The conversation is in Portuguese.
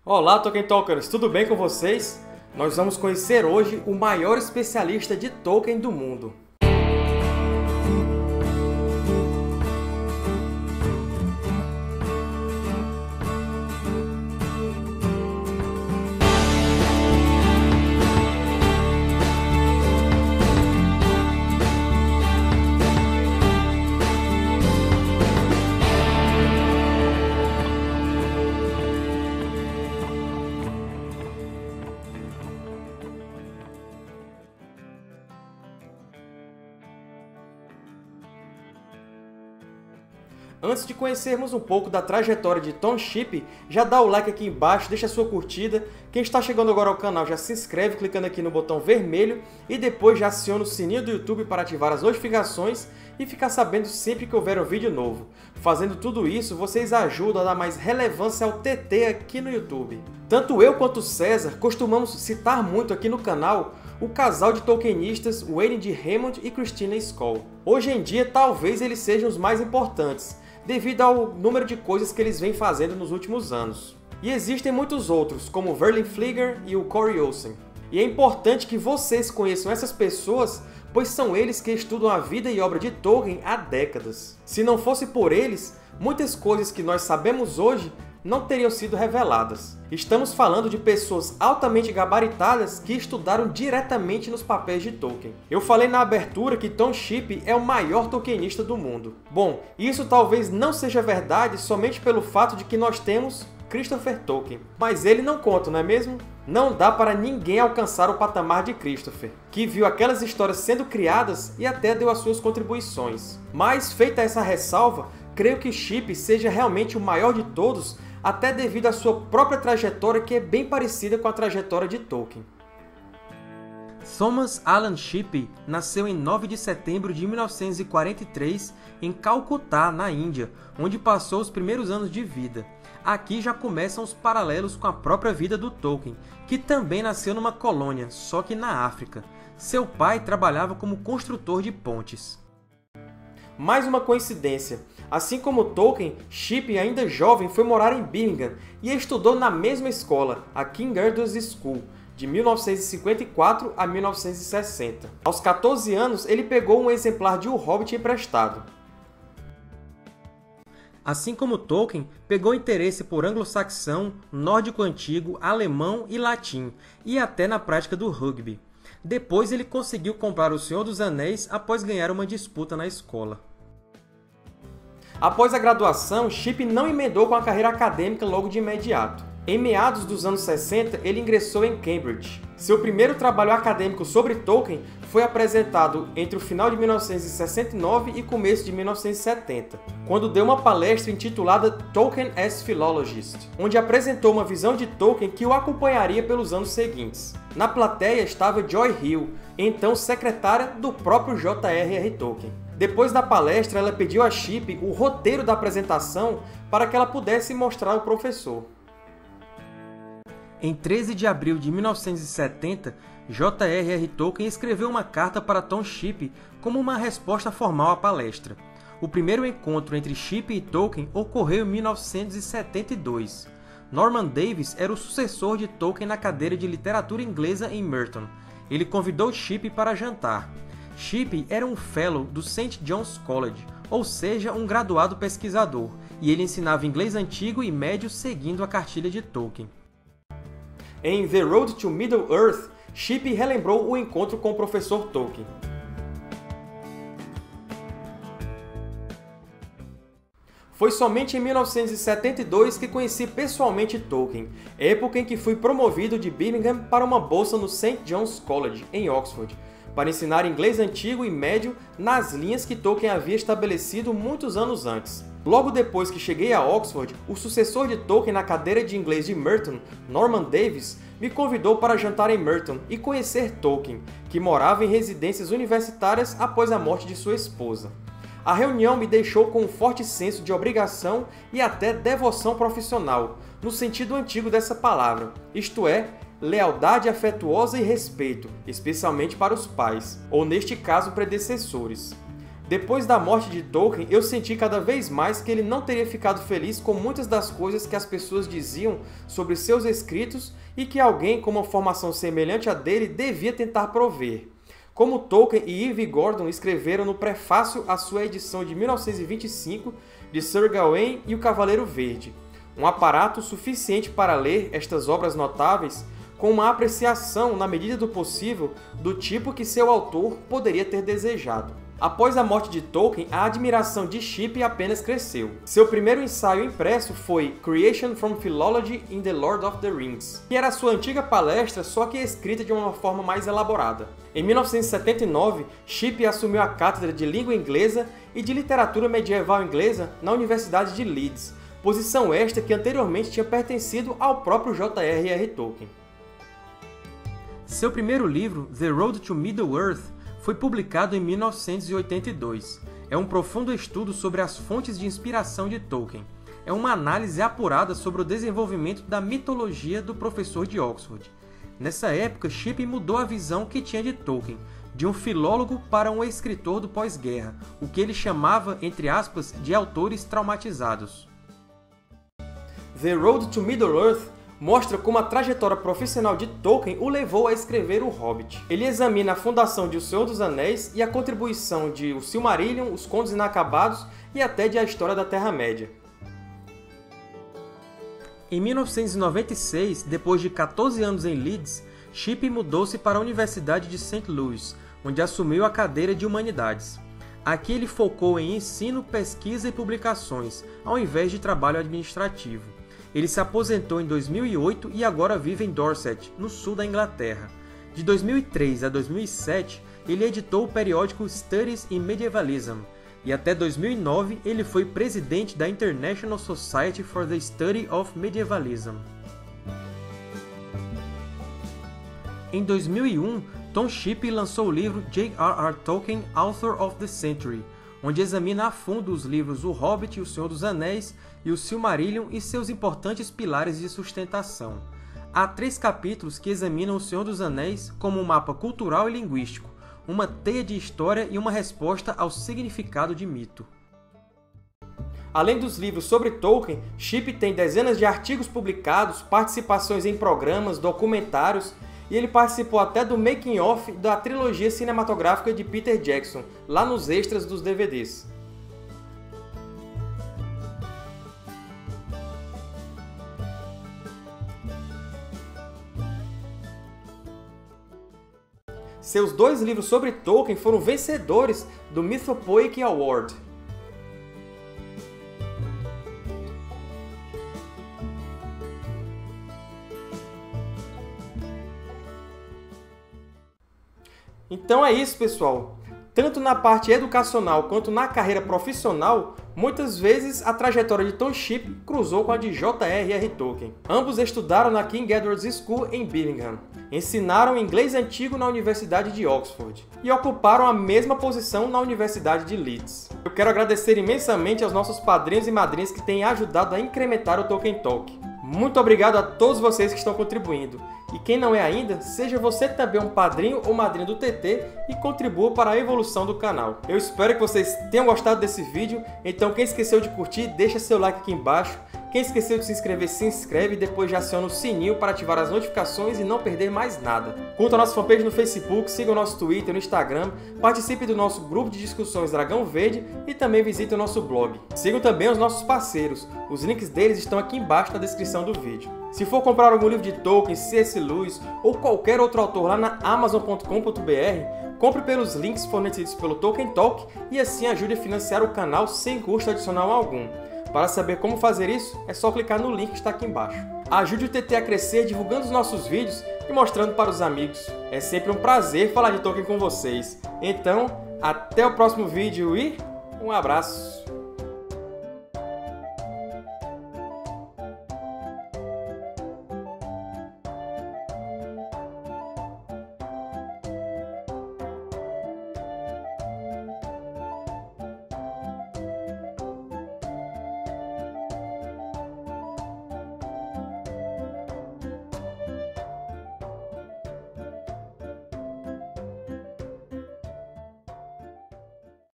Olá, Tolkien Talkers! Tudo bem com vocês? Nós vamos conhecer hoje o maior especialista de Tolkien do mundo. Antes de conhecermos um pouco da trajetória de Tom Shippey, já dá o like aqui embaixo, deixa a sua curtida. Quem está chegando agora ao canal já se inscreve clicando aqui no botão vermelho e depois já aciona o sininho do YouTube para ativar as notificações e ficar sabendo sempre que houver um vídeo novo. Fazendo tudo isso, vocês ajudam a dar mais relevância ao TT aqui no YouTube. Tanto eu quanto o César costumamos citar muito aqui no canal o casal de tolkienistas Wayne D. Hammond e Christina Scoll. Hoje em dia, talvez eles sejam os mais importantes, devido ao número de coisas que eles vêm fazendo nos últimos anos. E existem muitos outros, como Verlin Flieger e o Corey Olsen. E é importante que vocês conheçam essas pessoas, pois são eles que estudam a vida e obra de Tolkien há décadas. Se não fosse por eles, muitas coisas que nós sabemos hoje não teriam sido reveladas. Estamos falando de pessoas altamente gabaritadas que estudaram diretamente nos papéis de Tolkien. Eu falei na abertura que Tom Shippey é o maior tolkienista do mundo. Bom, isso talvez não seja verdade somente pelo fato de que nós temos Christopher Tolkien. Mas ele não conta, não é mesmo? Não dá para ninguém alcançar o patamar de Christopher, que viu aquelas histórias sendo criadas e até deu as suas contribuições. Mas, feita essa ressalva, creio que Shippey seja realmente o maior de todos, até devido à sua própria trajetória, que é bem parecida com a trajetória de Tolkien. Thomas Alan Shippey nasceu em 9 de setembro de 1943 em Calcutá, na Índia, onde passou os primeiros anos de vida. Aqui já começam os paralelos com a própria vida do Tolkien, que também nasceu numa colônia, só que na África. Seu pai trabalhava como construtor de pontes. Mais uma coincidência. Assim como Tolkien, Shippey, ainda jovem, foi morar em Birmingham e estudou na mesma escola, a King Arthur's School, de 1954 a 1960. Aos 14 anos, ele pegou um exemplar de O Hobbit emprestado. Assim como Tolkien, pegou interesse por anglo-saxão, nórdico antigo, alemão e latim, e até na prática do rugby. Depois ele conseguiu comprar O Senhor dos Anéis após ganhar uma disputa na escola. Após a graduação, Shippey não emendou com a carreira acadêmica logo de imediato. Em meados dos anos 60, ele ingressou em Cambridge. Seu primeiro trabalho acadêmico sobre Tolkien foi apresentado entre o final de 1969 e começo de 1970, quando deu uma palestra intitulada Tolkien as Philologist, onde apresentou uma visão de Tolkien que o acompanharia pelos anos seguintes. Na plateia estava Joy Hill, então secretária do próprio J.R.R. Tolkien. Depois da palestra, ela pediu a Shippey o roteiro da apresentação para que ela pudesse mostrar ao professor. Em 13 de abril de 1970, J.R.R. Tolkien escreveu uma carta para Tom Shippey como uma resposta formal à palestra. O primeiro encontro entre Shippey e Tolkien ocorreu em 1972. Norman Davies era o sucessor de Tolkien na cadeira de literatura inglesa em Merton. Ele convidou Shippey para jantar. Shippey era um Fellow do St. John's College, ou seja, um graduado pesquisador, e ele ensinava inglês antigo e médio seguindo a cartilha de Tolkien. Em The Road to Middle-earth, Shippey relembrou o encontro com o professor Tolkien. Foi somente em 1972 que conheci pessoalmente Tolkien, época em que fui promovido de Birmingham para uma bolsa no St. John's College, em Oxford, para ensinar inglês antigo e médio nas linhas que Tolkien havia estabelecido muitos anos antes. Logo depois que cheguei a Oxford, o sucessor de Tolkien na cadeira de inglês de Merton, Norman Davies, me convidou para jantar em Merton e conhecer Tolkien, que morava em residências universitárias após a morte de sua esposa. A reunião me deixou com um forte senso de obrigação e até devoção profissional, no sentido antigo dessa palavra, isto é, lealdade afetuosa e respeito, especialmente para os pais, ou neste caso predecessores. Depois da morte de Tolkien, eu senti cada vez mais que ele não teria ficado feliz com muitas das coisas que as pessoas diziam sobre seus escritos e que alguém com uma formação semelhante à dele devia tentar prover. Como Tolkien e E.V. Gordon escreveram no prefácio à sua edição de 1925 de Sir Gawain e o Cavaleiro Verde, um aparato suficiente para ler estas obras notáveis com uma apreciação, na medida do possível, do tipo que seu autor poderia ter desejado. Após a morte de Tolkien, a admiração de Shippey apenas cresceu. Seu primeiro ensaio impresso foi Creation from Philology in The Lord of the Rings, que era sua antiga palestra, só que escrita de uma forma mais elaborada. Em 1979, Shippey assumiu a cátedra de língua inglesa e de literatura medieval inglesa na Universidade de Leeds, posição esta que anteriormente tinha pertencido ao próprio J.R.R. Tolkien. Seu primeiro livro, The Road to Middle-earth, foi publicado em 1982. É um profundo estudo sobre as fontes de inspiração de Tolkien. É uma análise apurada sobre o desenvolvimento da mitologia do professor de Oxford. Nessa época, Shippey mudou a visão que tinha de Tolkien, de um filólogo para um escritor do pós-guerra, o que ele chamava, entre aspas, de autores traumatizados. The Road to Middle-earth mostra como a trajetória profissional de Tolkien o levou a escrever O Hobbit. Ele examina a fundação de O Senhor dos Anéis e a contribuição de O Silmarillion, Os Contos Inacabados e até de A História da Terra-média. Em 1996, depois de 14 anos em Leeds, Shippey mudou-se para a Universidade de St. Louis, onde assumiu a cadeira de Humanidades. Aqui ele focou em ensino, pesquisa e publicações, ao invés de trabalho administrativo. Ele se aposentou em 2008 e agora vive em Dorset, no sul da Inglaterra. De 2003 a 2007, ele editou o periódico Studies in Medievalism, e até 2009 ele foi presidente da International Society for the Study of Medievalism. Em 2001, Tom Shippey lançou o livro J.R.R. Tolkien, Author of the Century, onde examina a fundo os livros O Hobbit, O Senhor dos Anéis e O Silmarillion e seus importantes pilares de sustentação. Há 3 capítulos que examinam O Senhor dos Anéis como um mapa cultural e linguístico, uma teia de história e uma resposta ao significado de mito. Além dos livros sobre Tolkien, Shippey tem dezenas de artigos publicados, participações em programas, documentários, e ele participou até do making-of da trilogia cinematográfica de Peter Jackson, lá nos extras dos DVDs. Seus 2 livros sobre Tolkien foram vencedores do Mythopoeic Award. Então é isso, pessoal! Tanto na parte educacional quanto na carreira profissional, muitas vezes a trajetória de Tom Shippey cruzou com a de J.R.R. Tolkien. Ambos estudaram na King Edward's School em Birmingham, ensinaram inglês antigo na Universidade de Oxford e ocuparam a mesma posição na Universidade de Leeds. Eu quero agradecer imensamente aos nossos padrinhos e madrinhas que têm ajudado a incrementar o Tolkien Talk. Muito obrigado a todos vocês que estão contribuindo. E quem não é ainda, seja você também um padrinho ou madrinha do TT e contribua para a evolução do canal. Eu espero que vocês tenham gostado desse vídeo, então quem esqueceu de curtir, deixa seu like aqui embaixo. Quem esqueceu de se inscrever, se inscreve e depois já aciona o sininho para ativar as notificações e não perder mais nada. Curta a nossa fanpage no Facebook, siga o nosso Twitter, no Instagram, participe do nosso grupo de discussões Dragão Verde e também visite o nosso blog. Sigam também os nossos parceiros, os links deles estão aqui embaixo na descrição do vídeo. Se for comprar algum livro de Tolkien, C.S. Lewis ou qualquer outro autor lá na Amazon.com.br, compre pelos links fornecidos pelo Tolkien Talk e assim ajude a financiar o canal sem custo adicional algum. Para saber como fazer isso, é só clicar no link que está aqui embaixo. Ajude o TT a crescer divulgando os nossos vídeos e mostrando para os amigos. É sempre um prazer falar de Tolkien com vocês. Então, até o próximo vídeo e um abraço!